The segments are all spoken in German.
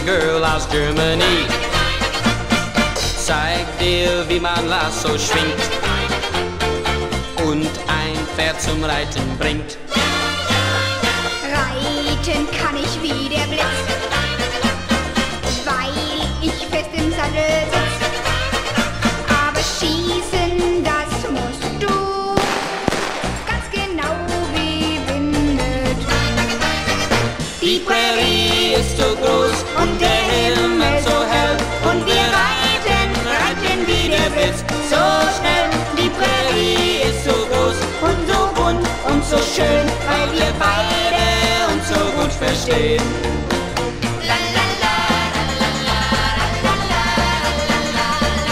Girl aus Germany. Zeig dir, wie man Lasso schwingt und ein Pferd zum Reiten bringt. Reiten kann ich wie der Blitz, weil ich fest im Sattel sitz. Aber schießen, das musst du, ganz genau wie Winnetou. Die Prärie ist so groß und der Himmel so hell und wir reiten wie der Blitz, so schnell. Die Prärie ist so groß und so bunt und so schön, weil wir beide uns so gut verstehen. La, la, la, la, la, la, la,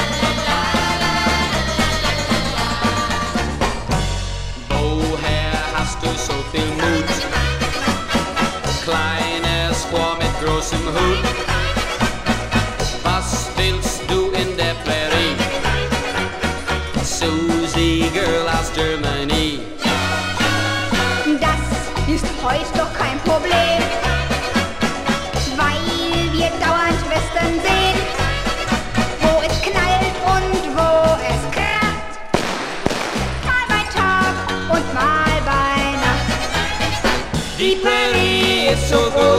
la, la, la, la. Woher hast du so viel Mut? Kleines Ohr mit großem Hut. Was willst du in der Prärie? Susie Girl aus Germany. Das ist heute doch kein Problem, weil wir dauernd Western sehen, wo es knallt und wo es kracht, mal bei Tag und mal bei Nacht. Die Prärie ist so groß